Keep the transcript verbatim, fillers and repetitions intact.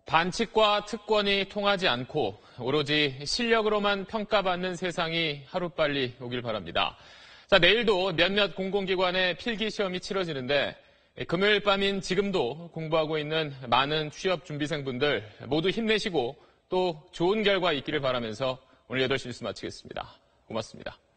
반칙과 특권이 통하지 않고 오로지 실력으로만 평가받는 세상이 하루빨리 오길 바랍니다. 자, 내일도 몇몇 공공기관의 필기시험이 치러지는데 금요일 밤인 지금도 공부하고 있는 많은 취업준비생분들 모두 힘내시고 또 좋은 결과 있기를 바라면서 오늘 여덟 시 뉴스 마치겠습니다. 고맙습니다.